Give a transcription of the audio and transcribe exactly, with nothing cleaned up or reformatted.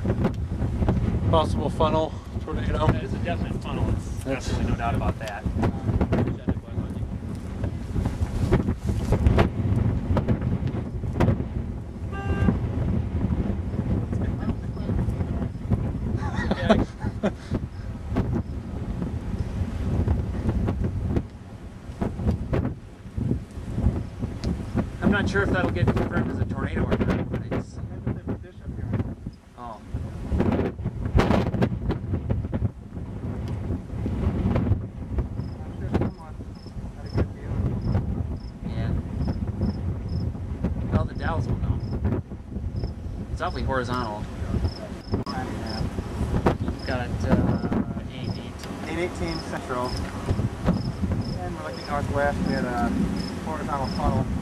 Possible funnel tornado. That is a definite funnel. It's That's absolutely no doubt about that. I'm not sure if that'll get confirmed as a tornado or not, but it's... Oh. Yeah. Well, the Dalles will know. It's awfully horizontal. You've got uh, eight eighteen. eight eighteen Central. And we're looking northwest. We had a horizontal funnel.